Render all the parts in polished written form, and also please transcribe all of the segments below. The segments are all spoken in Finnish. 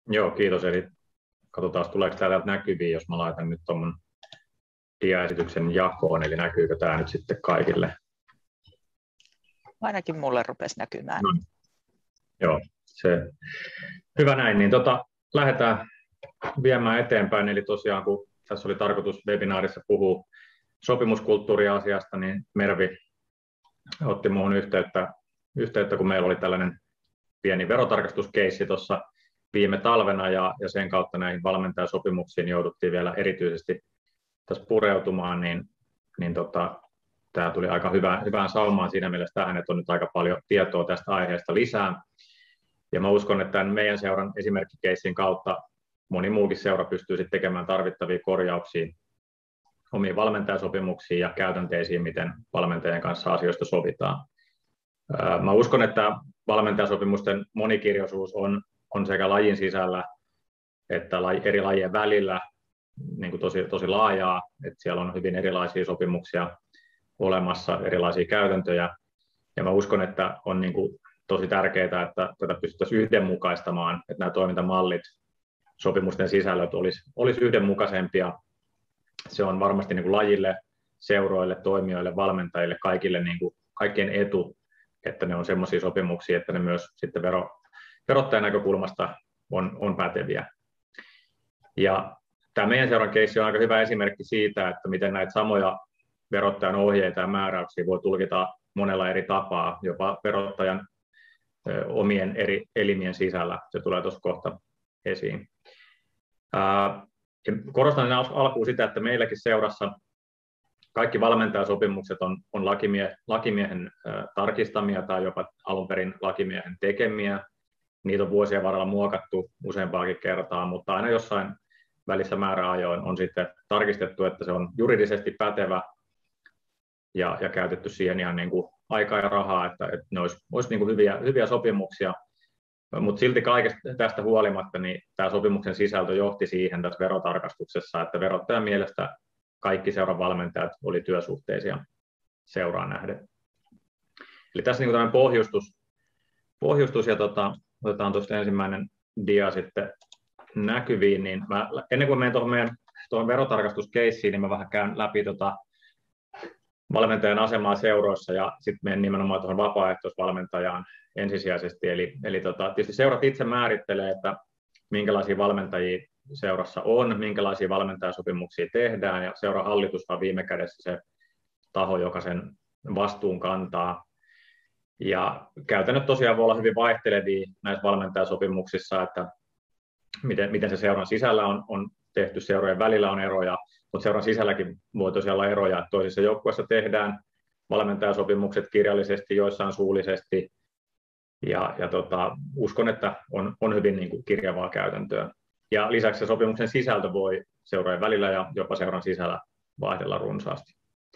Joo, kiitos. Eli katsotaan, tuleeko täältä näkyviin, jos mä laitan nyt tuon diaesityksen jakoon, eli näkyykö tämä nyt sitten kaikille? Ainakin mulle rupesi näkymään. No, joo, se hyvä näin. Niin lähdetään viemään eteenpäin. Eli tosiaan, kun tässä oli tarkoitus webinaarissa puhua sopimuskulttuuriasiasta, niin Mervi otti minuun yhteyttä, kun meillä oli tällainen pieni verotarkastuskeissi tuossa viime talvena, ja sen kautta näihin valmentajasopimuksiin jouduttiin vielä erityisesti tässä pureutumaan, niin tämä tuli aika hyvään saumaan siinä mielessä tähän, että on nyt aika paljon tietoa tästä aiheesta lisää. Ja mä uskon, että tämän meidän seuran esimerkkikeissin kautta moni muukin seura pystyy sitten tekemään tarvittavia korjauksia omiin valmentajasopimuksiin ja käytänteisiin, miten valmentajien kanssa asioista sovitaan. Mä uskon, että valmentajasopimusten monikirjoisuus on sekä lajin sisällä että eri lajien välillä niin kuin tosi laajaa, että siellä on hyvin erilaisia sopimuksia olemassa, erilaisia käytäntöjä, ja mä uskon, että on niin kuin tosi tärkeää, että tätä pystyttäisiin yhdenmukaistamaan, että nämä toimintamallit, sopimusten sisällöt olisi yhdenmukaisempia. Se on varmasti niin kuin lajille, seuroille, toimijoille, valmentajille, kaikille niin kuin kaikkien etu, että ne on sellaisia sopimuksia, että ne myös sitten verottajan näkökulmasta on päteviä. Ja tämä meidän seuran keissi on aika hyvä esimerkki siitä, että miten näitä samoja verottajan ohjeita ja määräyksiä voi tulkita monella eri tapaa, jopa verottajan omien eri elimien sisällä. Se tulee tuossa kohta esiin. Korostan alkuun sitä, että meilläkin seurassa kaikki valmentajasopimukset on lakimiehen tarkistamia tai jopa alun perin lakimiehen tekemiä. Niitä on vuosien varrella muokattu useampaakin kertaa, mutta aina jossain välissä määräajoin on sitten tarkistettu, että se on juridisesti pätevä ja käytetty siihen ihan niin kuin aikaa ja rahaa, että ne olisi niin kuin hyviä sopimuksia. Mutta silti kaikesta tästä huolimatta niin tämä sopimuksen sisältö johti siihen tässä verotarkastuksessa, että verottajan mielestä kaikki seuran valmentajat oli työsuhteisia seuraan nähden. Eli tässä niin tämmöinen pohjustus ja otetaan tuosta ensimmäinen dia sitten näkyviin, niin ennen kuin menen tuohon verotarkastuskeissiin, niin mä vähän käyn läpi valmentajan asemaa seuroissa ja sitten menen nimenomaan tuohon vapaaehtoisvalmentajaan ensisijaisesti. Eli tietysti seurat itse määrittelee, että minkälaisia valmentajia seurassa on, minkälaisia valmentajasopimuksia tehdään, ja seuran hallitus on viime kädessä se taho, joka sen vastuun kantaa. Ja käytännöt tosiaan voi olla hyvin vaihtelevia näissä valmentajasopimuksissa, että miten se seuran sisällä on tehty, seurojen välillä on eroja, mutta seuran sisälläkin voi tosiaan olla eroja, että toisissa joukkueissa tehdään valmentajasopimukset kirjallisesti, joissain suullisesti, ja uskon, että on hyvin niin kuin kirjavaa käytäntöä. Ja lisäksi se sopimuksen sisältö voi seurojen välillä ja jopa seuran sisällä vaihdella runsaasti.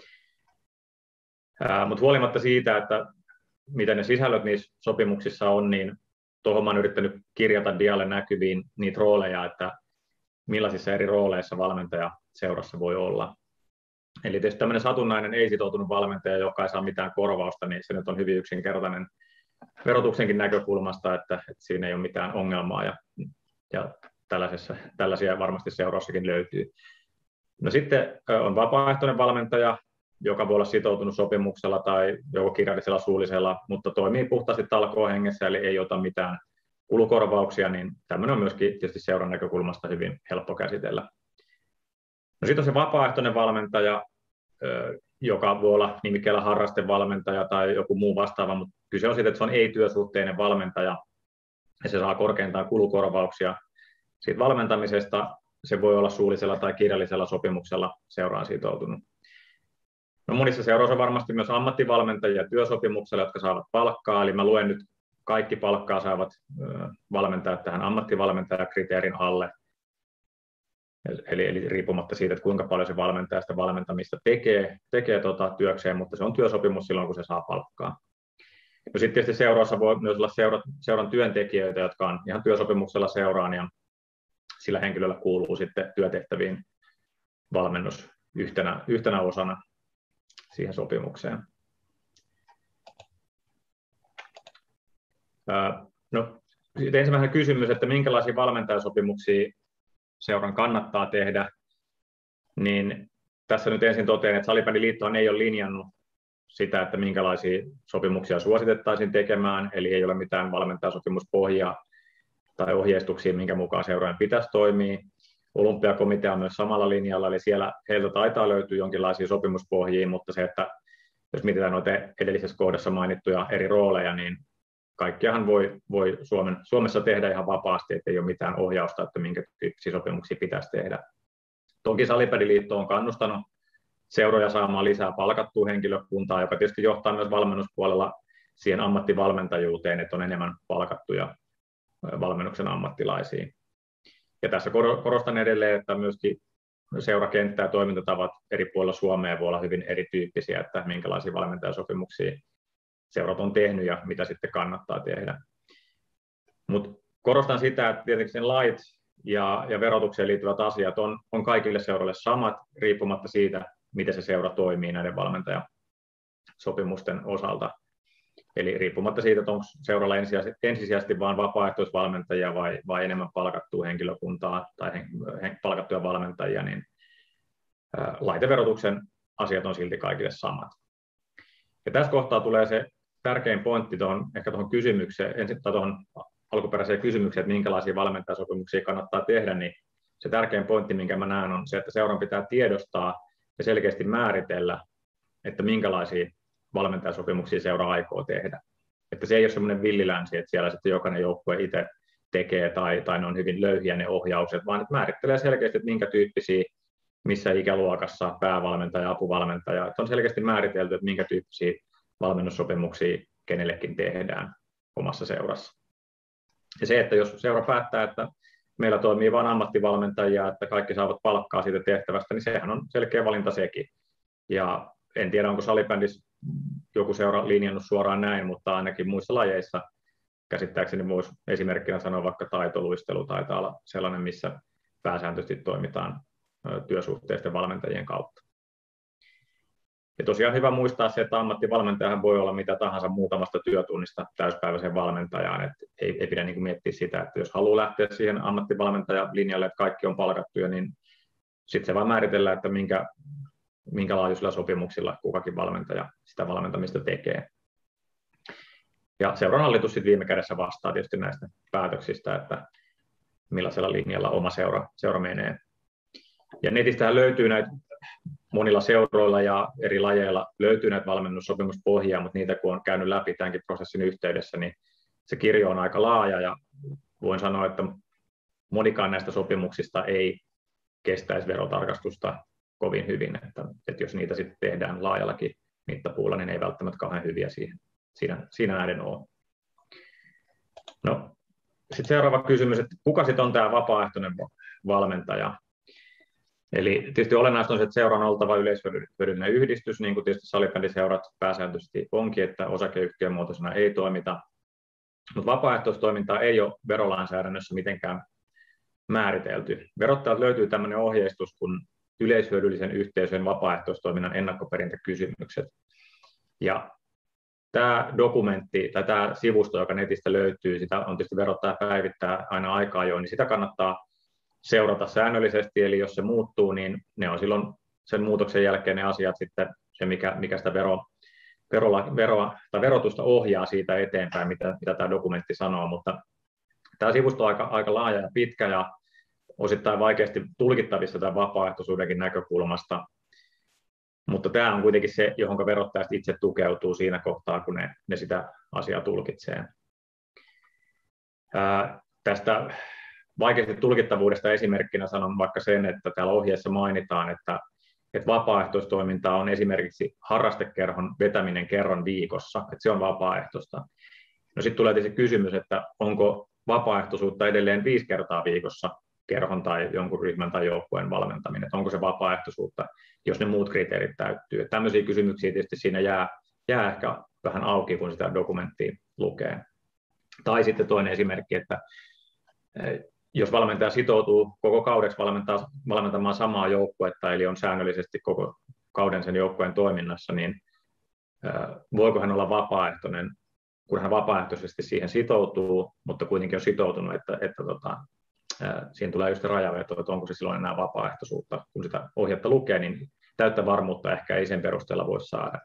Mutta huolimatta siitä, että miten ne sisällöt niissä sopimuksissa on, niin tuohon mä olen yrittänyt kirjata dialle näkyviin niitä rooleja, että millaisissa eri rooleissa valmentaja seurassa voi olla. Eli tietysti tämmöinen satunnainen ei-sitoutunut valmentaja, joka ei saa mitään korvausta, niin se nyt on hyvin yksinkertainen verotuksenkin näkökulmasta, että siinä ei ole mitään ongelmaa ja tällaisia varmasti seurassakin löytyy. No sitten on vapaaehtoinen valmentaja, joka voi olla sitoutunut sopimuksella tai joko kirjallisella suullisella, mutta toimii puhtaasti talkoohengessä, eli ei ota mitään kulukorvauksia, niin tämmöinen on myöskin tietysti seuran näkökulmasta hyvin helppo käsitellä. No sitten on se vapaaehtoinen valmentaja, joka voi olla nimikkeellä harrastevalmentaja tai joku muu vastaava, mutta kyse on siitä, että se on ei-työsuhteinen valmentaja ja se saa korkeintaan kulukorvauksia siitä valmentamisesta. Se voi olla suullisella tai kirjallisella sopimuksella seuraan sitoutunut. No monissa seuroissa on varmasti myös ammattivalmentajia työsopimuksella, jotka saavat palkkaa, eli mä luen nyt kaikki palkkaa saavat valmentajat tähän ammattivalmentajakriteerin alle. Eli riippumatta siitä, että kuinka paljon se valmentaja sitä valmentamista tekee työkseen, mutta se on työsopimus silloin, kun se saa palkkaa. No sitten tietysti seuroissa voi myös olla seuran työntekijöitä, jotka on ihan työsopimuksella seuraan, ja sillä henkilöllä kuuluu sitten työtehtäviin valmennus yhtenä osana siihen sopimukseen. No, sitten ensimmäinen kysymys, että minkälaisia valmentajasopimuksia seuran kannattaa tehdä, niin tässä nyt ensin totean, että Salibändiliittohan ei ole linjannut sitä, että minkälaisia sopimuksia suositettaisiin tekemään, eli ei ole mitään valmentajasopimuspohjaa tai ohjeistuksia, minkä mukaan seurojen pitäisi toimia. Olympiakomitea on myös samalla linjalla, eli siellä heiltä taitaa löytyä jonkinlaisia sopimuspohjia, mutta se, että jos mietitään noita edellisessä kohdassa mainittuja eri rooleja, niin kaikkiahan voi Suomessa tehdä ihan vapaasti, että ei ole mitään ohjausta, että minkä tyyppisiä sopimuksia pitäisi tehdä. Toki Salibändiliitto on kannustanut seuroja saamaan lisää palkattua henkilökuntaa, joka tietysti johtaa myös valmennuspuolella siihen ammattivalmentajuuteen, että on enemmän palkattuja valmennuksen ammattilaisia. Ja tässä korostan edelleen, että myöskin seurakenttä ja toimintatavat eri puolilla Suomea voi olla hyvin erityyppisiä, että minkälaisia valmentajasopimuksia seurat on tehnyt ja mitä sitten kannattaa tehdä. Mutta korostan sitä, että tietenkin sen lait ja verotukseen liittyvät asiat on kaikille seuroille samat, riippumatta siitä, miten se seura toimii näiden valmentajasopimusten osalta. Eli riippumatta siitä, että onko seuralla ensisijaisesti vain vapaaehtoisvalmentajia vai enemmän palkattua henkilökuntaa tai palkattuja valmentajia, niin laiteverotuksen asiat on silti kaikille samat. Ja tässä kohtaa tulee se tärkein pointti tuohon kysymykseen, tai tuohon alkuperäiseen kysymykseen, että minkälaisia valmentajasopimuksia kannattaa tehdä, niin se tärkein pointti, minkä mä näen, on se, että seuran pitää tiedostaa ja selkeästi määritellä, että minkälaisia valmentajasopimuksia seura aikoo tehdä. Että se ei ole semmoinen villilänsi, että siellä sitten jokainen joukkue itse tekee tai ne on hyvin löyhiä ne ohjaukset, vaan että määrittelee selkeästi, että minkä tyyppisiä, missä ikäluokassa päävalmentaja, apuvalmentaja, että on selkeästi määritelty, että minkä tyyppisiä valmennussopimuksia kenellekin tehdään omassa seurassa. Ja se, että jos seura päättää, että meillä toimii vain ammattivalmentajia, että kaikki saavat palkkaa siitä tehtävästä, niin sehän on selkeä valinta sekin. Ja en tiedä, onko salibändissä joku seura linjannut suoraan näin, mutta ainakin muissa lajeissa käsittääkseni voisi esimerkkinä sanoa vaikka taitoluistelu taitaa olla sellainen, missä pääsääntöisesti toimitaan työsuhteisten valmentajien kautta. Ja tosiaan hyvä muistaa se, että ammattivalmentajahan voi olla mitä tahansa muutamasta työtunnista täyspäiväiseen valmentajaan. Et ei pidä miettiä sitä, että jos haluaa lähteä siihen ammattivalmentajalinjalle, että kaikki on palkattuja, niin sitten se vaan määritellään, että minkä laajuisilla sopimuksilla kukakin valmentaja sitä valmentamista tekee. Ja seuran hallitus sitten viime kädessä vastaa tietysti näistä päätöksistä, että millaisella linjalla oma seura menee. Ja netistähän löytyy näitä monilla seuroilla ja eri lajeilla löytyy näitä valmennussopimuspohjia, mutta niitä kun on käynyt läpi tämänkin prosessin yhteydessä, niin se kirjo on aika laaja ja voin sanoa, että monikaan näistä sopimuksista ei kestäisi verotarkastusta kovin hyvin, että jos niitä sitten tehdään laajallakin mittapuulla, niin ei välttämättä kauhean hyviä siinä näiden ole. No, sitten seuraava kysymys, että kuka sitten on tämä vapaaehtoinen valmentaja? Eli tietysti olennaista on se, että seura on oltava yleishyödyllinen yhdistys, niin kuin tietysti salibändiseurat pääsääntöisesti onkin, että osakeyhtiömuotoisena ei toimita. Mutta vapaaehtoistoimintaa ei ole verolainsäädännössä mitenkään määritelty. Verottajalta löytyy tämmöinen ohjeistus kuin yleishyödyllisen yhteisön vapaaehtoistoiminnan ennakkoperintäkysymykset. Ja tämä dokumentti tai tämä sivusto, joka netistä löytyy, sitä on tietysti verottaja päivittää aina aikaa jo, niin sitä kannattaa seurata säännöllisesti, eli jos se muuttuu, niin ne on silloin sen muutoksen jälkeen ne asiat sitten, se mikä sitä verotusta ohjaa siitä eteenpäin, mitä tämä dokumentti sanoo, mutta tämä sivusto on aika laaja ja pitkä ja osittain vaikeasti tulkittavissa tämän vapaaehtoisuudenkin näkökulmasta, mutta tämä on kuitenkin se, johon verottajat itse tukeutuu siinä kohtaa, kun ne sitä asiaa tulkitsee. Tästä vaikeasti tulkittavuudesta esimerkkinä sanon vaikka sen, että täällä ohjeessa mainitaan, että vapaaehtoistoiminta on esimerkiksi harrastekerhon vetäminen kerran viikossa, että se on vapaaehtoista. No sitten tulee tietysti kysymys, että onko vapaaehtoisuutta edelleen 5 kertaa viikossa kerhon tai jonkun ryhmän tai joukkueen valmentaminen, että onko se vapaaehtoisuutta, jos ne muut kriteerit täyttyy. Että tämmöisiä kysymyksiä tietysti siinä jää ehkä vähän auki, kun sitä dokumenttia lukee. Tai sitten toinen esimerkki, että jos valmentaja sitoutuu koko kaudeksi valmentamaan samaa joukkuetta, eli on säännöllisesti koko kauden sen joukkueen toiminnassa, niin voiko hän olla vapaaehtoinen kun hän vapaaehtoisesti siihen sitoutuu, mutta kuitenkin on sitoutunut, että siinä tulee just rajaveto, että onko se silloin enää vapaaehtoisuutta. Kun sitä ohjetta lukee, niin täyttä varmuutta ehkä ei sen perusteella voi saada.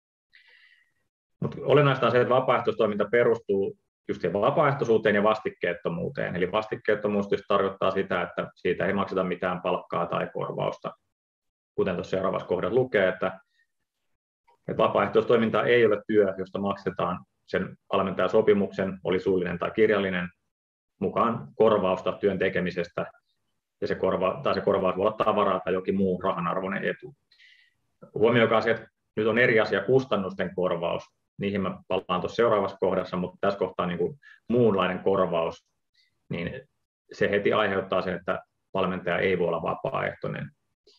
Mutta olennaista on se, että vapaaehtoistoiminta perustuu just vapaaehtoisuuteen ja vastikkeettomuuteen. Eli vastikkeettomuus tarkoittaa sitä, että siitä ei makseta mitään palkkaa tai korvausta. Kuten tuossa seuraavassa kohdassa lukee, että vapaaehtoistoiminta ei ole työ, josta maksetaan sen valmentajasopimuksen, oli suullinen tai kirjallinen, mukaan korvausta työn tekemisestä, ja se korvaus voi olla tavaraa tai jokin muu rahanarvoinen etu. Huomioikaa se, että nyt on eri asia kustannusten korvaus, niihin mä palaan tuossa seuraavassa kohdassa, mutta tässä kohtaa niin kuin muunlainen korvaus, niin se heti aiheuttaa sen, että valmentaja ei voi olla vapaaehtoinen.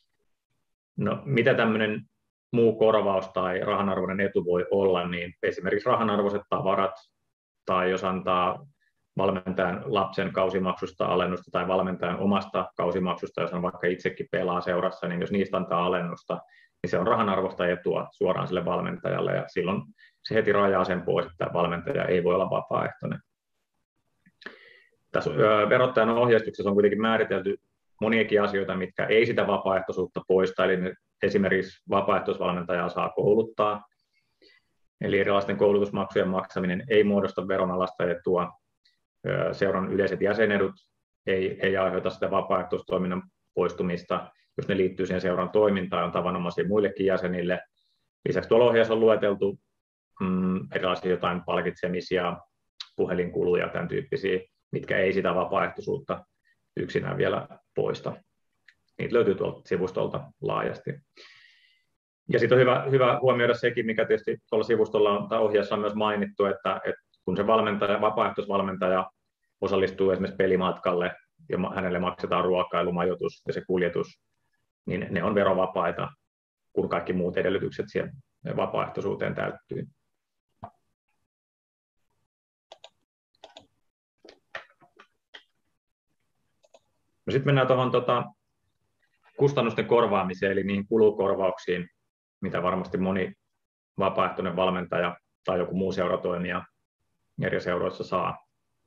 No, mitä tämmöinen muu korvaus tai rahanarvoinen etu voi olla, niin esimerkiksi rahanarvoiset tavarat, tai jos antaa valmentajan lapsen kausimaksusta alennusta tai valmentajan omasta kausimaksusta, jos on vaikka itsekin pelaa seurassa, niin jos niistä antaa alennusta, niin se on rahanarvoista etua suoraan sille valmentajalle, ja silloin se heti rajaa sen pois, että valmentaja ei voi olla vapaaehtoinen. Tässä verottajan ohjeistuksessa on kuitenkin määritelty moniakin asioita, mitkä ei sitä vapaaehtoisuutta poista, eli esimerkiksi vapaaehtoisvalmentajaa saa kouluttaa, eli erilaisten koulutusmaksujen maksaminen ei muodosta veronalaista etua, seuran yleiset jäsenedut ei aiheuta sitä vapaaehtoistoiminnan poistumista, jos ne liittyy siihen seuran toimintaan, on tavanomaisia muillekin jäsenille. Lisäksi tuolla ohjeessa on lueteltu erilaisia jotain palkitsemisia, puhelinkuluja, tämän tyyppisiä, mitkä ei sitä vapaaehtoisuutta yksinään vielä poista. Niitä löytyy tuolta sivustolta laajasti. Ja sitten on hyvä huomioida sekin, mikä tietysti tuolla sivustolla on, tai ohjeessa on myös mainittu, että kun se vapaaehtoisvalmentaja osallistuu esimerkiksi pelimatkalle ja hänelle maksetaan ruokailu, majoitus ja se kuljetus, niin ne on verovapaita, kun kaikki muut edellytykset siihen vapaaehtoisuuteen täyttyy. No sitten mennään tuohon kustannusten korvaamiseen, eli niihin kulukorvauksiin, mitä varmasti moni vapaaehtoinen valmentaja tai joku muu seuratoimija eri seuroissa saa.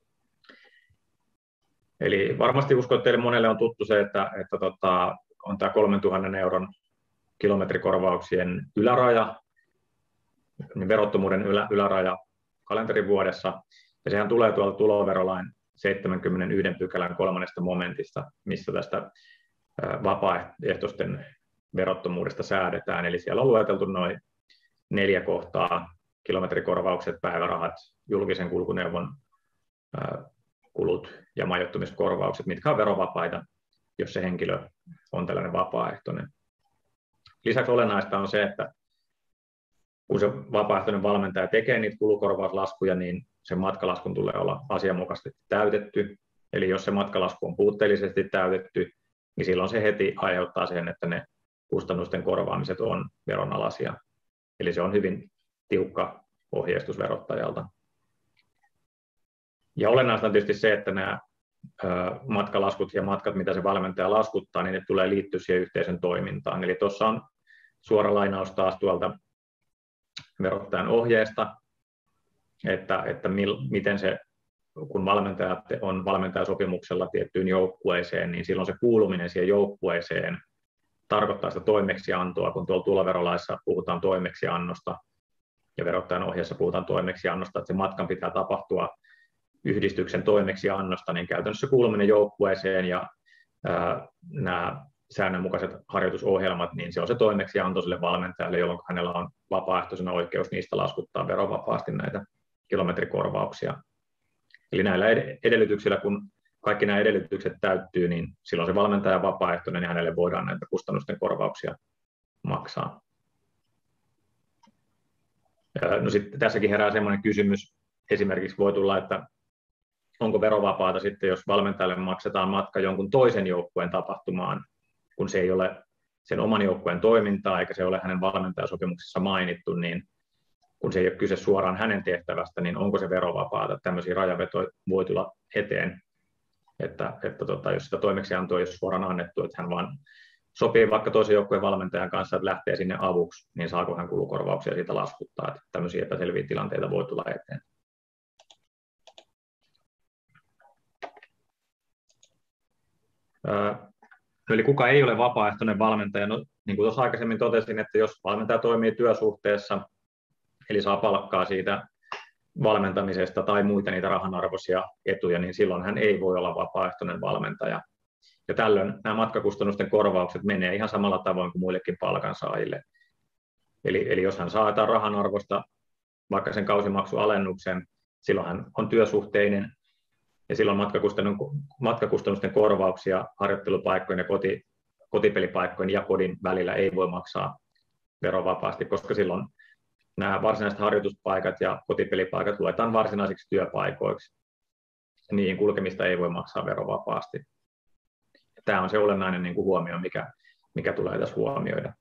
Eli varmasti uskon, että teille monelle on tuttu se, että on tämä 3000 euron kilometrikorvauksien yläraja, niin verottomuuden yläraja kalenterivuodessa, ja sehän tulee tuolta tuloverolain 71 pykälän 3. momentista, missä tästä vapaaehtoisten verottomuudesta säädetään, eli siellä on lueteltu noin 4 kohtaa, kilometrikorvaukset, päivärahat, julkisen kulkuneuvon kulut ja majoittumiskorvaukset, mitkä on verovapaita, jos se henkilö on tällainen vapaaehtoinen. Lisäksi olennaista on se, että kun se vapaaehtoinen valmentaja tekee niitä kulukorvauslaskuja, niin sen matkalaskun tulee olla asianmukaisesti täytetty. Eli jos se matkalasku on puutteellisesti täytetty, niin silloin se heti aiheuttaa sen, että ne kustannusten korvaamiset on veronalaisia. Eli se on hyvin tiukka ohjeistus verottajalta. Ja olennaista on tietysti se, että nämä matkalaskut ja matkat, mitä se valmentaja laskuttaa, niin ne tulee liittyä siihen yhteisön toimintaan. Eli tuossa on suora lainaus taas verottajan ohjeesta, että miten se, kun valmentaja on valmentajasopimuksella tiettyyn joukkueeseen, niin silloin se kuuluminen siihen joukkueeseen tarkoittaa sitä toimeksiantoa, kun tuolla tuloverolaissa puhutaan toimeksiannosta ja verottajan ohjeessa puhutaan toimeksiannosta, että se matkan pitää tapahtua yhdistyksen toimeksiannosta, niin käytännössä kuuluminen joukkueeseen ja nämä säännönmukaiset harjoitusohjelmat, niin se on se toimeksianto sille valmentajalle, jolloin hänellä on vapaaehtoisena oikeus niistä laskuttaa verovapaasti näitä kilometrikorvauksia. Eli näillä edellytyksillä, kun kaikki nämä edellytykset täyttyy, niin silloin se valmentaja on vapaaehtoinen ja hänelle voidaan näitä kustannusten korvauksia maksaa. No sitten tässäkin herää sellainen kysymys, esimerkiksi voi tulla, että onko verovapaata sitten, jos valmentajalle maksetaan matka jonkun toisen joukkueen tapahtumaan, kun se ei ole sen oman joukkueen toimintaa, eikä se ole hänen valmentajasopimuksessa mainittu, niin kun se ei ole kyse suoraan hänen tehtävästä, niin onko se verovapaata? Tämmöisiä rajavetoja voi tulla eteen, että jos sitä toimeksiantoa ei ole suoraan annettu, että hän vaan sopii vaikka toisen joukkueen valmentajan kanssa, että lähtee sinne avuksi, niin saako hän kulukorvauksia siitä laskuttaa, että tämmöisiä epäselviä tilanteita voi tulla eteen. Eli kuka ei ole vapaaehtoinen valmentaja? No, niin kuin tuossa aikaisemmin totesin, että jos valmentaja toimii työsuhteessa, eli saa palkkaa siitä valmentamisesta tai muita niitä rahanarvoisia etuja, niin silloin hän ei voi olla vapaaehtoinen valmentaja. Ja tällöin nämä matkakustannusten korvaukset menee ihan samalla tavoin kuin muillekin palkansaajille. Eli jos hän saa jotain rahanarvosta, vaikka sen kausimaksualennuksen, silloin hän on työsuhteinen, ja silloin matkakustannusten korvauksia harjoittelupaikkojen ja kotipelipaikkojen ja kodin välillä ei voi maksaa verovapaasti, koska silloin nämä varsinaiset harjoituspaikat ja kotipelipaikat luetaan varsinaisiksi työpaikoiksi. Niihin kulkemista ei voi maksaa verovapaasti. Tämä on se olennainen niin kuin huomio, mikä tulee tässä huomioida.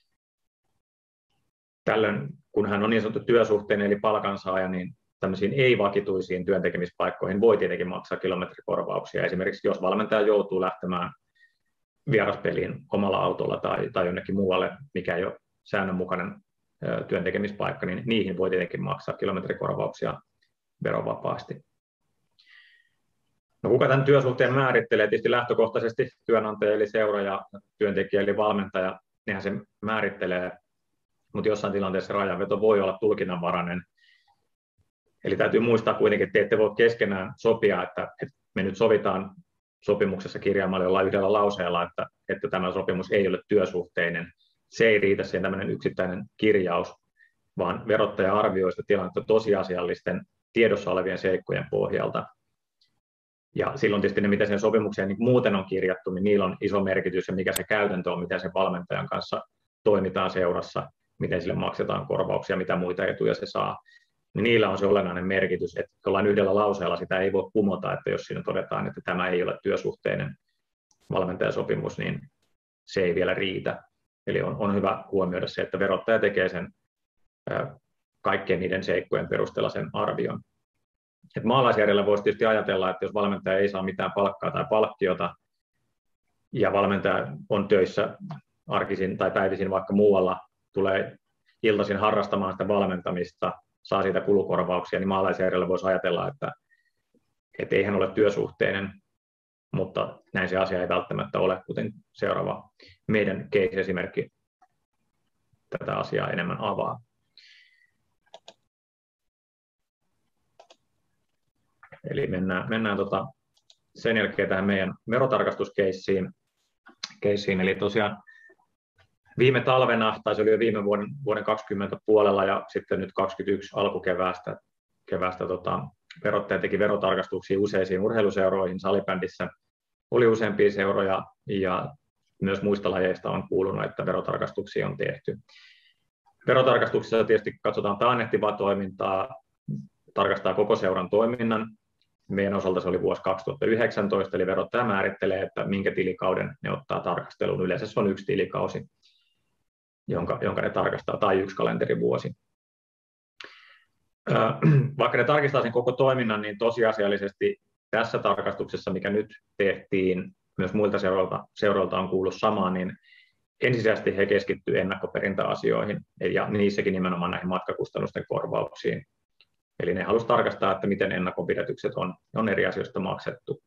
Tällöin, kun hän on niin sanottu työsuhteinen eli palkansaaja, niin tämmöisiin ei-vakituisiin työntekemispaikkoihin voi tietenkin maksaa kilometrikorvauksia. Esimerkiksi jos valmentaja joutuu lähtemään vieraspeliin omalla autolla tai jonnekin muualle, mikä ei ole säännönmukainen työntekemispaikka, niin niihin voi tietenkin maksaa kilometrikorvauksia verovapaasti. No, kuka tämän työsuhteen määrittelee? Tietysti lähtökohtaisesti työnantaja eli seura ja työntekijä eli valmentaja, nehän se määrittelee, mutta jossain tilanteessa rajanveto voi olla tulkinnanvarainen. Eli täytyy muistaa kuitenkin, että te ette voi keskenään sopia, että me nyt sovitaan sopimuksessa kirjaamalla jollain yhdellä lauseella, että tämä sopimus ei ole työsuhteinen. Se ei riitä siihen tämmöinen yksittäinen kirjaus, vaan verottaja arvioi sitä tilannetta tosiasiallisten tiedossa olevien seikkojen pohjalta. Ja silloin tietysti ne, mitä sen sopimukseen niin muuten on kirjattu, niin niillä on iso merkitys, ja mikä se käytäntö on, miten sen valmentajan kanssa toimitaan seurassa, miten sille maksetaan korvauksia, mitä muita etuja se saa. Niin niillä on se olennainen merkitys, että jollain yhdellä lauseella sitä ei voi kumota, että jos siinä todetaan, että tämä ei ole työsuhteinen valmentajasopimus, niin se ei vielä riitä. Eli on hyvä huomioida se, että verottaja tekee sen kaikkien niiden seikkojen perusteella sen arvion. Et maalaisjärjellä voisi tietysti ajatella, että jos valmentaja ei saa mitään palkkaa tai palkkiota, ja valmentaja on töissä arkisin tai päivisin vaikka muualla, tulee iltaisin harrastamaan sitä valmentamista, saa siitä kulukorvauksia, niin maalaisjärjellä voisi ajatella, että ei hän ole työsuhteinen, mutta näin se asia ei välttämättä ole, kuten seuraava meidän case-esimerkki tätä asiaa enemmän avaa. Eli mennään sen jälkeen tähän meidän verotarkastuskeissiin. Eli tosiaan viime talvena, tai se oli jo viime vuoden 2020 puolella ja sitten nyt 2021 alkukeväästä verottaja teki verotarkastuksia useisiin urheiluseuroihin. Salibändissä oli useampia seuroja ja myös muista lajeista on kuulunut, että verotarkastuksia on tehty. Verotarkastuksissa tietysti katsotaan taannehtivaa toimintaa, tarkastaa koko seuran toiminnan. Meidän osalta se oli vuosi 2019, eli verottaja määrittelee, että minkä tilikauden ne ottaa tarkasteluun. Yleensä se on yksi tilikausi, jonka ne tarkastaa, tai yksi kalenterivuosi. Vaikka ne tarkistaa sen koko toiminnan, niin tosiasiallisesti tässä tarkastuksessa, mikä nyt tehtiin, myös muilta seuroilta on kuullut samaan, niin ensisijaisesti he keskittyvät ennakkoperintäasioihin, ja niissäkin nimenomaan näihin matkakustannusten korvauksiin. Eli ne halusivat tarkastaa, että miten ennakkonpidätykset on eri asioista maksettu.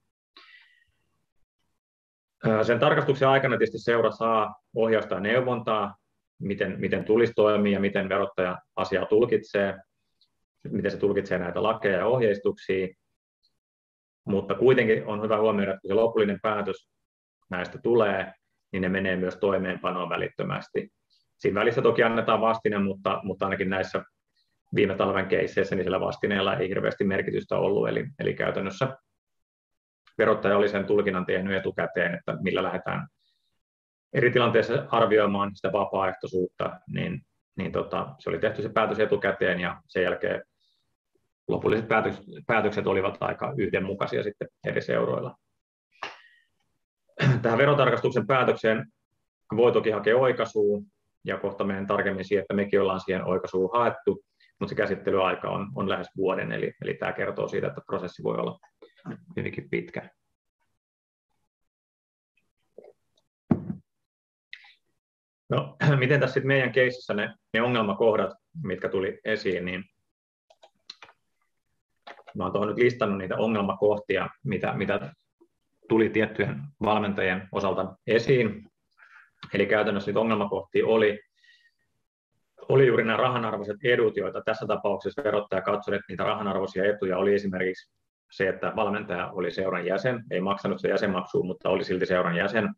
Sen tarkastuksen aikana tietysti seura saa ohjausta ja neuvontaa, miten tulisi toimia ja miten verottaja asiaa tulkitsee, miten se tulkitsee näitä lakeja ja ohjeistuksia. Mutta kuitenkin on hyvä huomioida, että kun se lopullinen päätös näistä tulee, niin ne menee myös toimeenpanoon välittömästi. Siinä välissä toki annetaan vastine, mutta ainakin näissä viime talven keisseissä niin sillä vastineella ei hirveästi merkitystä ollut. Eli käytännössä verottaja oli sen tulkinnan tehnyt etukäteen, että millä lähdetään eri tilanteissa arvioimaan sitä vapaaehtoisuutta, niin se oli tehty se päätös etukäteen ja sen jälkeen lopulliset päätökset olivat aika yhdenmukaisia sitten eri seuroilla. Tähän verotarkastuksen päätökseen voi toki hakea oikaisua, ja kohta menen tarkemmin siihen, että mekin ollaan siihen oikaisuun haettu, mutta se käsittelyaika on lähes vuoden, eli tämä kertoo siitä, että prosessi voi olla hyvinkin pitkä. No, miten tässä sitten meidän keississä ne ongelmakohdat, mitkä tuli esiin, niin mä oon tuohon nyt listannut niitä ongelmakohtia, mitä tuli tiettyjen valmentajien osalta esiin. Eli käytännössä niitä ongelmakohtia oli juuri nämä rahanarvoiset edut, joita tässä tapauksessa verottaja katsoi, että niitä rahanarvoisia etuja oli esimerkiksi se, että valmentaja oli seuran jäsen, ei maksanut se jäsenmaksua, mutta oli silti seuran jäsen.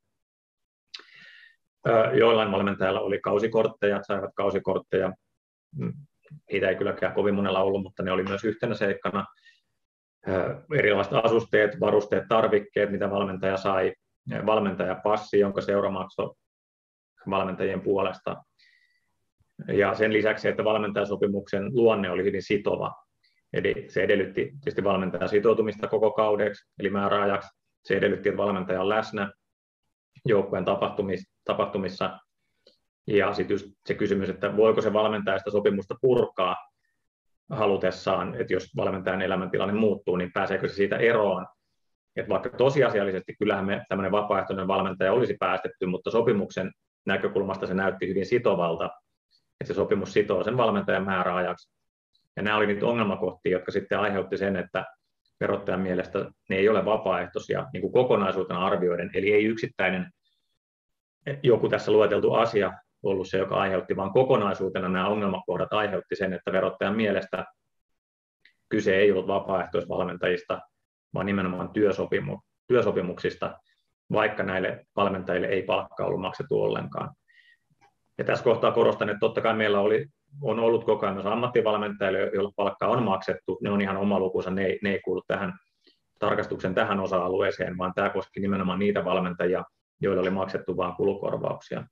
Joillain valmentajilla oli kausikortteja, saivat kausikortteja. Niitä ei kylläkään kovin monella ollut, mutta ne oli myös yhtenä seikkana. Erilaiset asusteet, varusteet, tarvikkeet, mitä valmentaja sai. Valmentajapassi, jonka seura maksoi valmentajien puolesta. Ja sen lisäksi, että valmentajasopimuksen luonne oli hyvin sitova. Eli se edellytti tietysti valmentajan sitoutumista koko kaudeksi, eli määräajaksi. Se edellytti, että valmentaja on läsnä joukkueen tapahtumissa. Ja sitten just se kysymys, että voiko se valmentaja sitä sopimusta purkaa halutessaan, että jos valmentajan elämäntilanne muuttuu, niin pääseekö se siitä eroon. Että vaikka tosiasiallisesti kyllähän me tämmöinen vapaaehtoinen valmentaja olisi päästetty, mutta sopimuksen näkökulmasta se näytti hyvin sitovalta, että se sopimus sitoo sen valmentajan määräajaksi. Ja nämä oli niitä ongelmakohtia, jotka sitten aiheutti sen, että verottajan mielestä ne ei ole vapaaehtoisia niin kuin kokonaisuutena arvioiden, eli ei yksittäinen joku tässä lueteltu asia ollut se, joka aiheutti, vaan kokonaisuutena nämä ongelmakohdat aiheutti sen, että verottajan mielestä kyse ei ollut vapaaehtoisvalmentajista, vaan nimenomaan työsopimuksista, vaikka näille valmentajille ei palkkaa ollut maksettu ollenkaan. Ja tässä kohtaa korostan, että totta kai meillä on ollut koko ajan myös ammattivalmentajille, joilla palkkaa on maksettu. Ne on ihan oma lukunsa, ne ei kuulu tähän tarkastuksen tähän osa-alueeseen, vaan tämä koski nimenomaan niitä valmentajia, joille oli maksettu vain kulukorvauksia.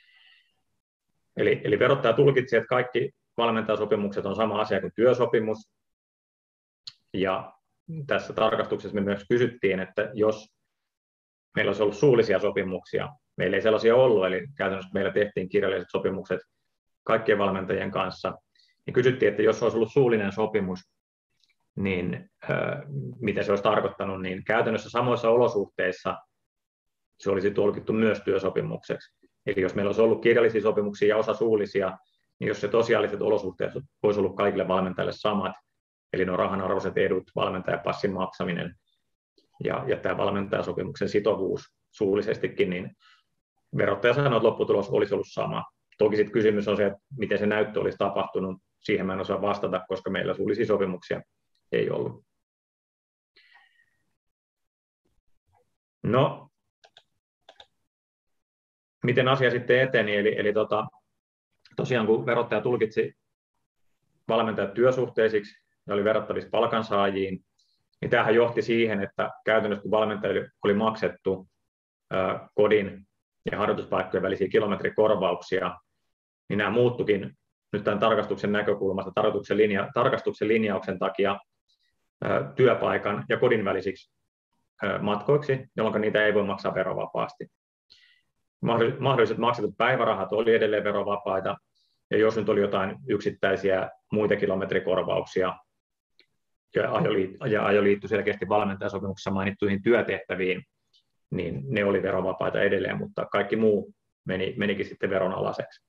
Eli verottaja tulkitsi, että kaikki valmentajasopimukset on sama asia kuin työsopimus. Ja tässä tarkastuksessa me myös kysyttiin, että jos meillä olisi ollut suullisia sopimuksia, meillä ei sellaisia ollut, eli käytännössä meillä tehtiin kirjalliset sopimukset kaikkien valmentajien kanssa, niin kysyttiin, että jos olisi ollut suullinen sopimus, niin mitä se olisi tarkoittanut, niin käytännössä samoissa olosuhteissa se olisi tulkittu myös työsopimukseksi. Eli jos meillä olisi ollut kirjallisia sopimuksia ja osa suullisia, niin jos se tosiaaliset olosuhteet olisi ollut kaikille valmentajille samat, eli nuo rahanarvoiset edut, valmentajapassin maksaminen ja tämä valmentajasopimuksen sitovuus suullisestikin, niin verottaja sanoi, että lopputulos olisi ollut sama. Toki sitten kysymys on se, että miten se näyttö olisi tapahtunut. Siihen mä en osaa vastata, koska meillä suullisia sopimuksia ei ollut. No, miten asia sitten eteni? Eli tosiaan kun verottaja tulkitsi valmentajat työsuhteisiksi ja oli verrattavissa palkansaajiin, niin tämähän johti siihen, että käytännössä kun valmentajille oli maksettu kodin ja harjoituspaikkojen välisiä kilometrikorvauksia, niin nämä muuttukin nyt tämän tarkastuksen näkökulmasta tarkastuksen linjauksen takia työpaikan ja kodin välisiksi matkoiksi, jolloin niitä ei voi maksaa verovapaasti. Mahdolliset maksetut päivärahat oli edelleen verovapaita, ja jos nyt oli jotain yksittäisiä muita kilometrikorvauksia, ja ajo liittyi selkeästi valmentajasopimuksessa mainittuihin työtehtäviin, niin ne oli verovapaita edelleen, mutta kaikki muu menikin sitten veronalaiseksi.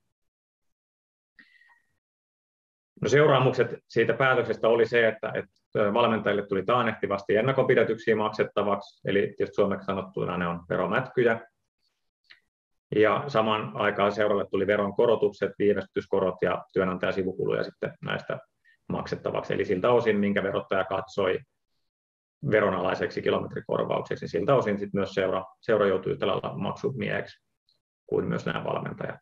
No seuraamukset siitä päätöksestä oli se, että valmentajille tuli taannehtivasti ennakonpidätyksiä maksettavaksi, eli tietysti suomeksi sanottuna ne on veromätkyjä. Ja saman aikaan seuralle tuli veronkorotukset, viivästyskorot ja työnantajan sivukuluja sitten näistä maksettavaksi. Eli siltä osin, minkä verottaja katsoi veronalaiseksi kilometrikorvaukseksi, niin siltä osin sitten myös seura joutui yhtä lailla maksumieheksi kuin myös nämä valmentajat.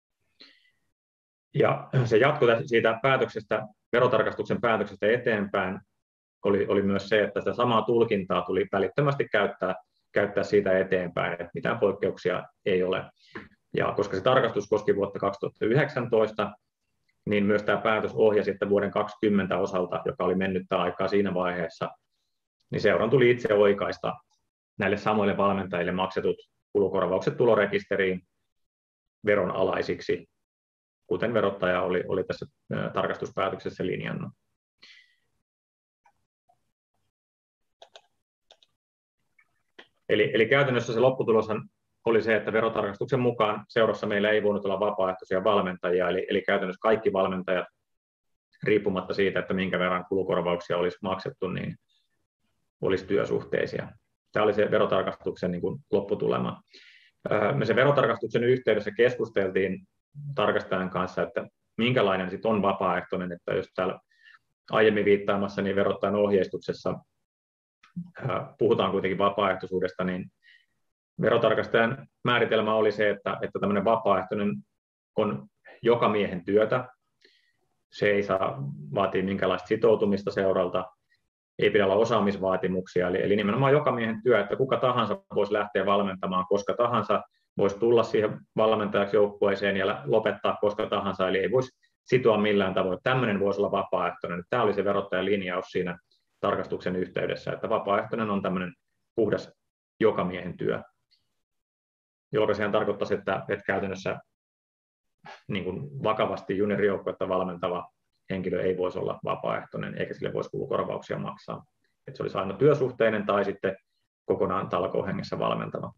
Ja se jatko siitä verotarkastuksen päätöksestä eteenpäin oli myös se, että sitä samaa tulkintaa tuli välittömästi käyttää siitä eteenpäin, että mitään poikkeuksia ei ole. Ja koska se tarkastus koski vuotta 2019, niin myös tämä päätös ohjasi, että vuoden 2020 osalta, joka oli mennyttä aikaa siinä vaiheessa, niin seuran tuli itse oikaista näille samoille valmentajille maksetut kulukorvaukset tulorekisteriin veronalaisiksi, kuten verottaja oli tässä tarkastuspäätöksessä linjannut. Eli käytännössä se lopputuloshan oli se, että verotarkastuksen mukaan seurassa meillä ei voinut olla vapaaehtoisia valmentajia, eli käytännössä kaikki valmentajat, riippumatta siitä, että minkä verran kulukorvauksia olisi maksettu, niin olisi työsuhteisia. Tämä oli se verotarkastuksen niin kuin lopputulema. Me sen verotarkastuksen yhteydessä keskusteltiin tarkastajan kanssa, että minkälainen sitten on vapaaehtoinen, että jos täällä aiemmin viittaamassa niin verottajan ohjeistuksessa puhutaan kuitenkin vapaaehtoisuudesta, niin verotarkastajan määritelmä oli se, että tämmöinen vapaaehtoinen on jokamiehen työtä. Se ei saa vaatia minkälaista sitoutumista seuralta, ei pidä olla osaamisvaatimuksia, eli nimenomaan jokamiehen työ, että kuka tahansa voisi lähteä valmentamaan koska tahansa, voisi tulla siihen valmentajaksi joukkueeseen ja lopettaa koska tahansa, eli ei voisi sitoa millään tavoin. Tämmöinen voisi olla vapaaehtoinen. Tämä oli se verottajan linjaus siinä tarkastuksen yhteydessä, että vapaaehtoinen on tämmöinen puhdas jokamiehen työ, jolloin sehän tarkoittaisi, että käytännössä niin kuin vakavasti juniorijoukkuetta valmentava henkilö ei voisi olla vapaaehtoinen, eikä sille voisi kulukorvauksia maksaa. Että se olisi aina työsuhteinen tai sitten kokonaan talkoohengessä valmentava.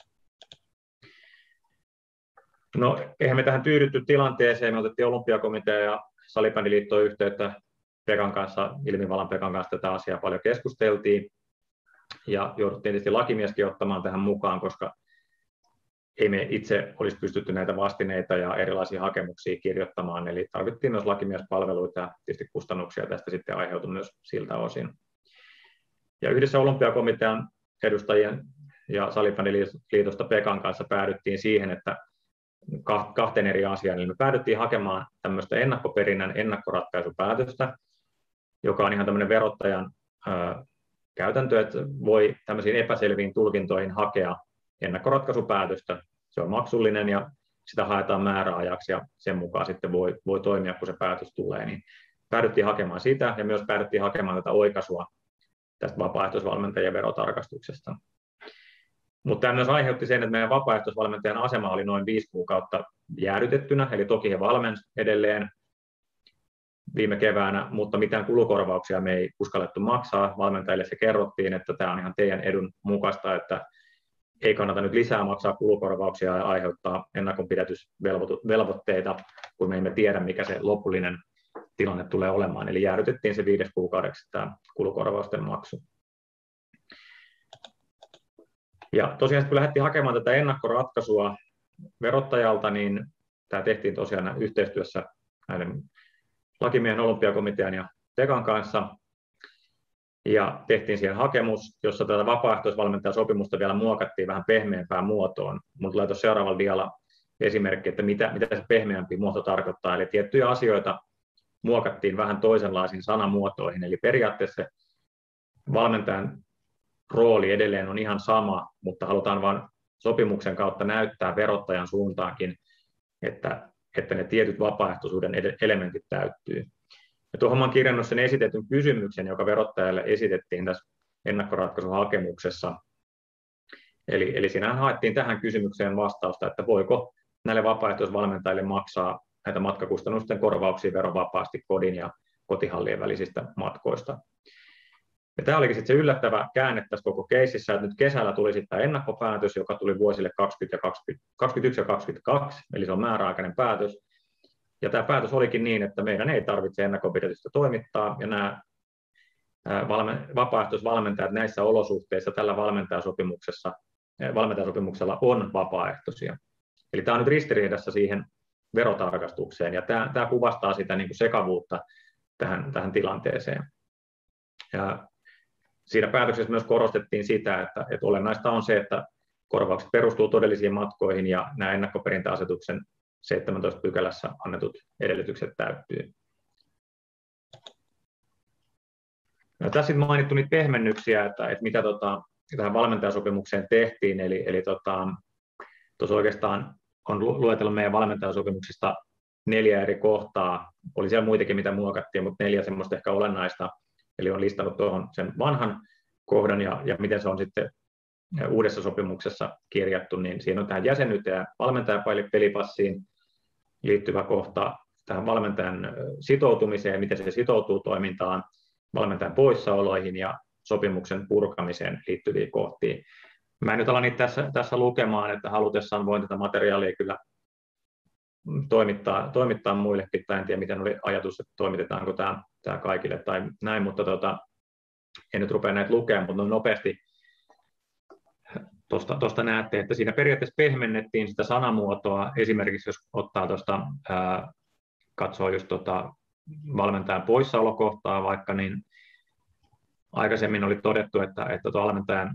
No, eihän me tähän tyydytty tilanteeseen. Me otettiin Olympiakomitea ja Salibändiliittoon yhteyttä Pekan kanssa, Ilmivalan Pekan kanssa tätä asiaa paljon keskusteltiin. Ja jouduttiin tietysti lakimieskin ottamaan tähän mukaan, koska ei me itse olisi pystytty näitä vastineita ja erilaisia hakemuksia kirjoittamaan, eli tarvittiin myös lakimiespalveluita ja tietysti kustannuksia tästä sitten aiheutui myös siltä osin. Ja yhdessä Olympiakomitean edustajien ja Salibändiliitosta Pekan kanssa päädyttiin siihen, että kahteen eri asiaan, eli me päädyttiin hakemaan tämmöistä ennakkoperinnän ennakkoratkaisupäätöstä, joka on ihan tämmöinen verottajan käytäntö, että voi tämmöisiin epäselviin tulkintoihin hakea ennakkoratkaisupäätöstä. Se on maksullinen ja sitä haetaan määräajaksi ja sen mukaan sitten voi toimia, kun se päätös tulee. Niin päädyttiin hakemaan sitä ja myös päädyttiin hakemaan tätä oikaisua tästä vapaaehtoisvalmentajien verotarkastuksesta. Mutta tämä myös aiheutti sen, että meidän vapaaehtoisvalmentajan asema oli noin 5 kuukautta jäädytettynä, eli toki he valmensi edelleen viime keväänä, mutta mitään kulukorvauksia me ei uskallettu maksaa. Valmentajille se kerrottiin, että tämä on ihan teidän edun mukaista, että ei kannata nyt lisää maksaa kulukorvauksia ja aiheuttaa ennakonpidätysvelvoitteita, kun me emme tiedä, mikä se lopullinen tilanne tulee olemaan. Eli jäädytettiin se 5 kuukaudeksi tämä kulukorvausten maksu. Ja tosiaan, kun lähdettiin hakemaan tätä ennakkoratkaisua verottajalta, niin tämä tehtiin tosiaan yhteistyössä näiden lakimiehen Olympiakomitean ja Pekan kanssa. Ja tehtiin siihen hakemus, jossa tätä vapaaehtoisvalmentajasopimusta vielä muokattiin vähän pehmeämpään muotoon. Minulla tulee tuossa seuraavalla dialla esimerkki, että mitä se pehmeämpi muoto tarkoittaa. Eli tiettyjä asioita muokattiin vähän toisenlaisiin sanamuotoihin. Eli periaatteessa valmentajan rooli edelleen on ihan sama, mutta halutaan vain sopimuksen kautta näyttää verottajan suuntaankin, että ne tietyt vapaaehtoisuuden elementit täyttyy. Ja tuohon olen kirjannut sen esitetyn kysymyksen, joka verottajalle esitettiin tässä ennakkoratkaisuhakemuksessa. Eli siinähän haettiin tähän kysymykseen vastausta, että voiko näille vapaaehtoisvalmentajille maksaa näitä matkakustannusten korvauksia verovapaasti kodin ja kotihallien välisistä matkoista. Ja tämä olikin sitten se yllättävä käänne tässä koko keississä, että nyt kesällä tuli sitten tämä ennakkopäätös, joka tuli vuosille 2021 ja 2022, eli se on määräaikainen päätös. Ja tämä päätös olikin niin, että meidän ei tarvitse ennakonpidätystä toimittaa, ja nämä vapaaehtoisvalmentajat näissä olosuhteissa tällä valmentajasopimuksella on vapaaehtoisia. Eli tämä on nyt ristiriidassa siihen verotarkastukseen, ja tämä kuvastaa sitä niin kuin sekavuutta tähän tilanteeseen. Ja siinä päätöksessä myös korostettiin sitä, että olennaista on se, että korvaukset perustuu todellisiin matkoihin, ja nämä ennakkoperintäasetuksen 17 pykälässä annetut edellytykset täyttyy. No, tässä sitten mainittu niitä pehmennyksiä, että mitä tähän valmentajasopimukseen tehtiin, eli tuossa oikeastaan on luetellut meidän valmentajasopimuksista 4 eri kohtaa. Oli siellä muitakin, mitä muokattiin, mutta 4 semmoista ehkä olennaista. Eli on listannut tuohon sen vanhan kohdan ja miten se on sitten uudessa sopimuksessa kirjattu, niin siinä on tähän jäsenyyteen ja valmentajapelipassiin liittyvä kohta, tähän valmentajan sitoutumiseen, miten se sitoutuu toimintaan, valmentajan poissaoloihin ja sopimuksen purkamiseen liittyviä kohtia. Mä en nyt ala niitä tässä lukemaan, että halutessaan voin tätä materiaalia kyllä toimittaa muillekin, tai en tiedä miten oli ajatus, että toimitetaanko tämä kaikille tai näin, mutta en nyt rupea näitä lukemaan, mutta nopeasti tuosta näette, että siinä periaatteessa pehmennettiin sitä sanamuotoa. Esimerkiksi jos ottaa tuosta, katsoo just valmentajan poissaolokohtaa vaikka, niin aikaisemmin oli todettu, että valmentajan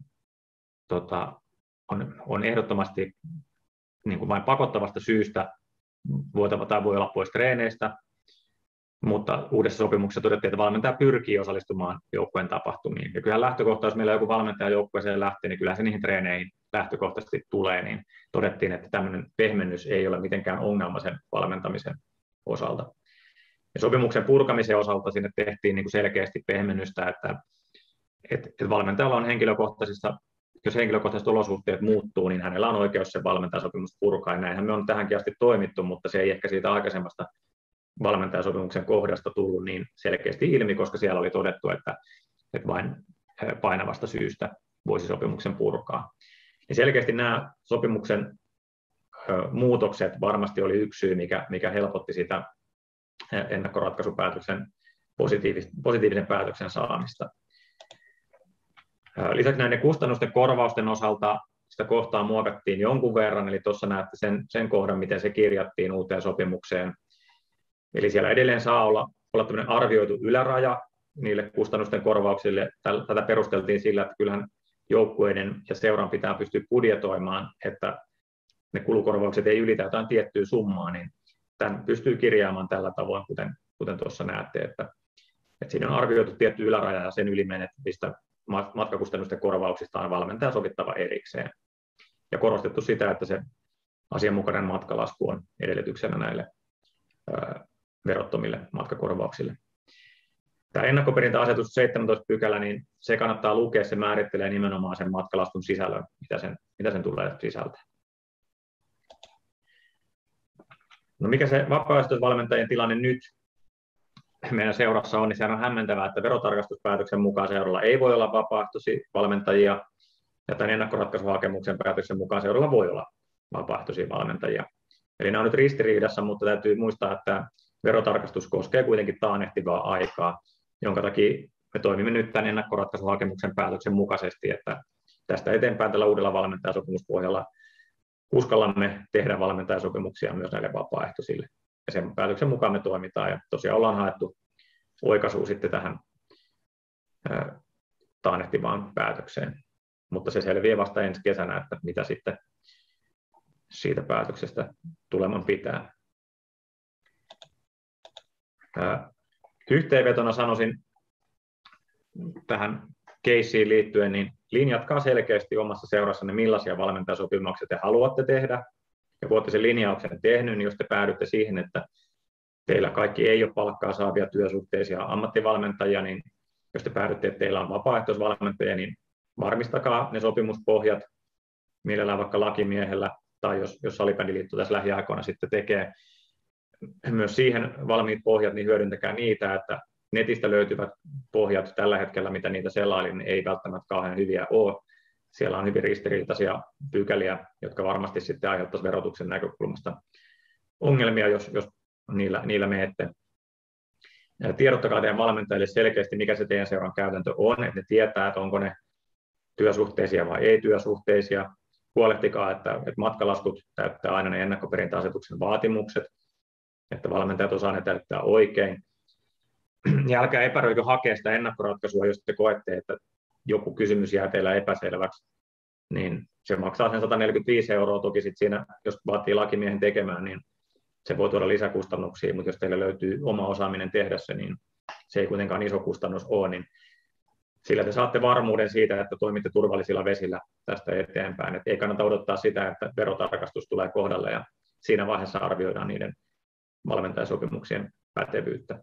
on ehdottomasti niin kuin vain pakottavasta syystä voi olla pois treeneistä, mutta uudessa sopimuksessa todettiin, että valmentaja pyrkii osallistumaan joukkueen tapahtumiin. Ja kyllähän lähtökohta, jos meillä joku valmentaja joukkueeseen lähtee, niin kyllähän se niihin treeneihin lähtökohtaisesti tulee, niin todettiin, että tämmöinen pehmennys ei ole mitenkään ongelma sen valmentamisen osalta. Ja sopimuksen purkamisen osalta sinne tehtiin niin kuin selkeästi pehmennystä, että valmentajalla on jos henkilökohtaiset olosuhteet muuttuu, niin hänellä on oikeus sen valmentajasopimus purkaa. Ja näinhän me on tähänkin asti toimittu, mutta se ei ehkä siitä aikaisemmasta valmentajasopimuksen kohdasta tullut niin selkeästi ilmi, koska siellä oli todettu, että vain painavasta syystä voisi sopimuksen purkaa. Ja selkeästi nämä sopimuksen muutokset varmasti oli yksi syy, mikä helpotti sitä ennakkoratkaisupäätöksen positiivisen päätöksen saamista. Lisäksi näiden kustannusten korvausten osalta sitä kohtaa muokattiin jonkun verran, eli tuossa näette sen kohdan, miten se kirjattiin uuteen sopimukseen. Eli siellä edelleen saa olla tämmöinen arvioitu yläraja niille kustannusten korvauksille. Tätä perusteltiin sillä, että kyllähän joukkueiden ja seuran pitää pystyä budjetoimaan, että ne kulukorvaukset ei ylitä jotain tiettyä summaa, niin tämän pystyy kirjaamaan tällä tavoin, kuten tuossa näette, että siinä on arvioitu tietty yläraja ja sen ylimenettävistä matkakustannusten korvauksista on valmentaja sovittava erikseen. Ja korostettu sitä, että se asianmukainen matkalasku on edellytyksenä näille verottomille matkakorvauksille. Tämä ennakkoperintäasetus 17 pykälä, niin se kannattaa lukea, se määrittelee nimenomaan sen matkalaskun sisällön, mitä sen tulee sisältää. No mikä se vapaaehtoisvalmentajien tilanne nyt meidän seurassa on, niin sehän on hämmentävää, että verotarkastuspäätöksen mukaan seuralla ei voi olla vapaaehtoisia valmentajia, ja tämän ennakkoratkaisuhakemuksen päätöksen mukaan seuralla voi olla vapaaehtoisia valmentajia. Eli nämä on nyt ristiriidassa, mutta täytyy muistaa, että verotarkastus koskee kuitenkin taannehtivaa aikaa, jonka takia me toimimme nyt tämän ennakkoratkaisuhakemuksen päätöksen mukaisesti, että tästä eteenpäin tällä uudella valmentajasopimuspohjalla uskallamme tehdä valmentajasopimuksia myös näille vapaaehtoisille. Ja sen päätöksen mukaan me toimitaan, ja tosiaan ollaan haettu oikaisua sitten tähän taannehtivaan päätökseen. Mutta se selviää vasta ensi kesänä, että mitä sitten siitä päätöksestä tuleman pitää. Yhteenvetona sanoisin tähän keissiin liittyen, niin linjatkaa selkeästi omassa seurassanne, millaisia valmentajasopimuksia te haluatte tehdä. Ja kun olette sen linjauksen tehnyt, niin jos te päädytte siihen, että teillä kaikki ei ole palkkaa saavia työsuhteisia ammattivalmentajia, niin jos te päädytte, että teillä on vapaaehtoisvalmentajia, niin varmistakaa ne sopimuspohjat, mielellään vaikka lakimiehellä, tai jos Salibändiliitto tässä lähiaikoina sitten tekee myös siihen valmiit pohjat, niin hyödyntäkää niitä, että netistä löytyvät pohjat tällä hetkellä, mitä niitä selailin, ei välttämättä kauhean hyviä ole. Siellä on hyvin ristiriitaisia pykäliä, jotka varmasti sitten aiheuttaisivat verotuksen näkökulmasta ongelmia, jos niillä menette. Tiedottakaa teidän valmentajille selkeästi, mikä se teidän seuran käytäntö on, että ne tietää, että onko ne työsuhteisia vai ei työsuhteisia. Huolehtikaa, että matkalaskut täyttää aina ne ennakkoperintäasetuksen vaatimukset, että valmentajat osaa ne täyttää oikein. Ja älkää epäröikö hakea sitä ennakkoratkaisua, jos te koette, että joku kysymys jää teillä epäselväksi, niin se maksaa sen 145 €. Toki sit siinä, jos vaatii lakimiehen tekemään, niin se voi tuoda lisäkustannuksia, mutta jos teillä löytyy oma osaaminen tehdä se, niin se ei kuitenkaan iso kustannus ole, niin sillä te saatte varmuuden siitä, että toimitte turvallisilla vesillä tästä eteenpäin. Et ei kannata odottaa sitä, että verotarkastus tulee kohdalle ja siinä vaiheessa arvioidaan niiden valmentajasopimuksien pätevyyttä.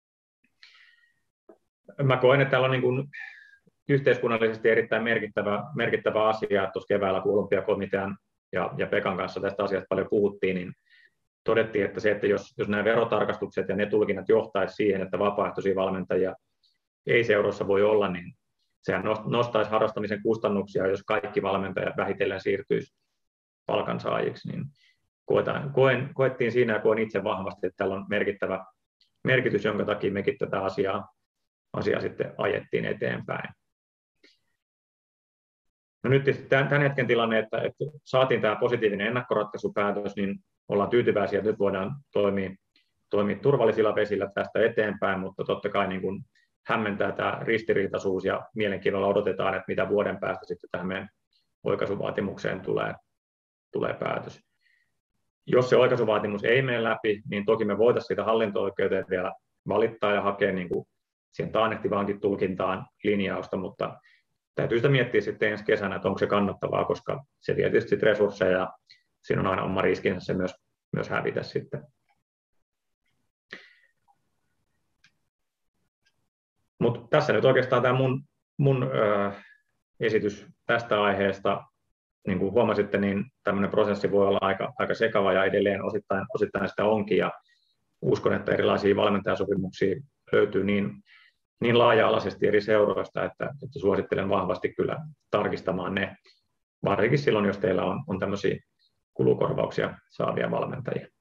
Mä koen, että täällä on niin kuin yhteiskunnallisesti erittäin merkittävä asia. Tuossa keväällä, kun Olympiakomitean ja Pekan kanssa tästä asiasta paljon puhuttiin, niin todettiin, että se, että jos nämä verotarkastukset ja ne tulkinnat johtaisi siihen, että vapaaehtoisia valmentajia ei seuroissa voi olla, niin sehän nostaisi harrastamisen kustannuksia, jos kaikki valmentajat vähitellen siirtyisi palkansaajiksi. Niin koettiin siinä ja koen itse vahvasti, että tällä on merkittävä merkitys, jonka takia mekin tätä asiaa sitten ajettiin eteenpäin. No nyt tämän hetken tilanne, että saatiin tämä positiivinen ennakkoratkaisupäätös, niin ollaan tyytyväisiä, että nyt voidaan toimia turvallisilla vesillä tästä eteenpäin, mutta totta kai niin kuin hämmentää tämä ristiriitaisuus ja mielenkiinnolla odotetaan, että mitä vuoden päästä sitten tähän meidän oikaisuvaatimukseen tulee päätös. Jos se oikaisuvaatimus ei mene läpi, niin toki me voitaisiin sitä hallinto-oikeuteen vielä valittaa ja hakea niin kuin siihen taannehtivaankin tulkintaan linjausta, mutta täytyy sitä miettiä sitten ensi kesänä, että onko se kannattavaa, koska se vie tietysti resursseja ja siinä on aina oma riskinsä se myös hävitä sitten. Mutta tässä nyt oikeastaan tämä mun esitys tästä aiheesta. Niin kuin huomasitte, niin tämmöinen prosessi voi olla aika sekava ja edelleen osittain sitä onkin. Ja uskon, että erilaisia valmentajasopimuksia löytyy niin laaja-alaisesti eri seuroista, että suosittelen vahvasti kyllä tarkistamaan ne, varsinkin silloin, jos teillä on tämmöisiä kulukorvauksia saavia valmentajia.